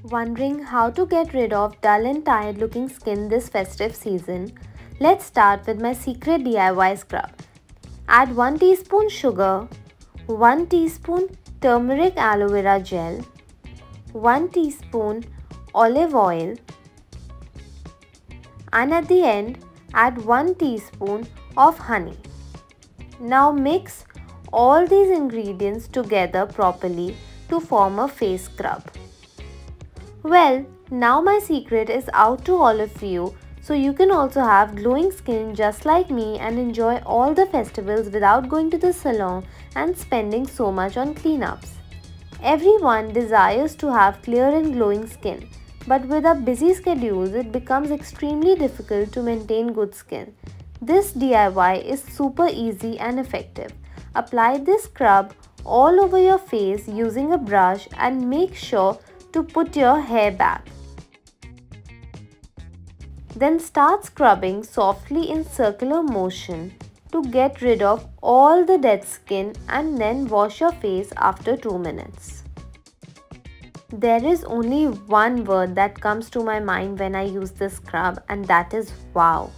Wondering how to get rid of dull and tired looking skin this festive season? Let's start with my secret DIY scrub. Add 1 teaspoon sugar, 1 teaspoon turmeric aloe vera gel, 1 teaspoon olive oil, and at the end add 1 teaspoon of honey. Now mix all these ingredients together properly to form a face scrub. Well, now my secret is out to all of you, so you can also have glowing skin just like me and enjoy all the festivals without going to the salon and spending so much on cleanups. Everyone desires to have clear and glowing skin, but with our busy schedules it becomes extremely difficult to maintain good skin. This DIY is super easy and effective. Apply this scrub all over your face using a brush and make sure to put your hair back. Then start scrubbing softly in circular motion to get rid of all the dead skin and then wash your face after 2 minutes. There is only one word that comes to my mind when I use this scrub, and that is wow.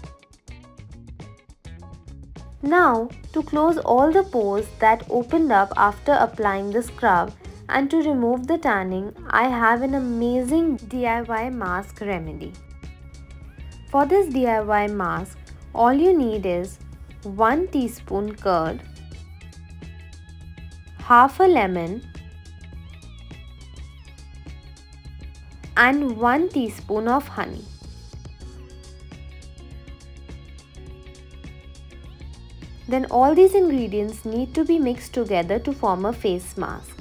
Now, to close all the pores that opened up after applying the scrub and to remove the tanning, I have an amazing DIY mask remedy. For this DIY mask, all you need is 1 teaspoon curd, half a lemon, and 1 teaspoon of honey. Then all these ingredients need to be mixed together to form a face mask.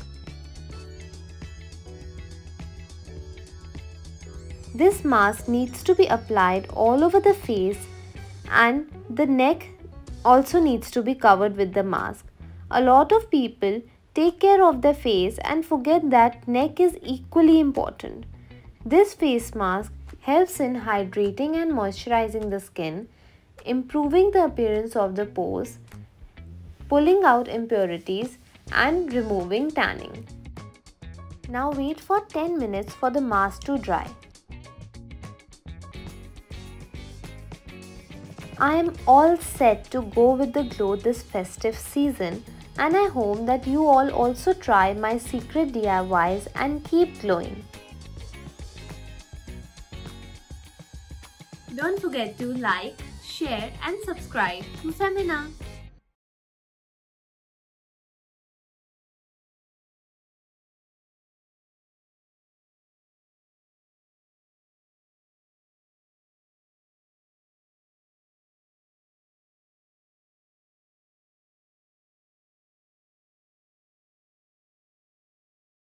This mask needs to be applied all over the face, and the neck also needs to be covered with the mask. A lot of people take care of their face and forget that neck is equally important. This face mask helps in hydrating and moisturizing the skin, improving the appearance of the pores, pulling out impurities, and removing tanning. Now wait for 10 minutes for the mask to dry. I am all set to go with the glow this festive season, and I hope that you all also try my secret DIYs and keep glowing. Don't forget to like, share and subscribe to Femina.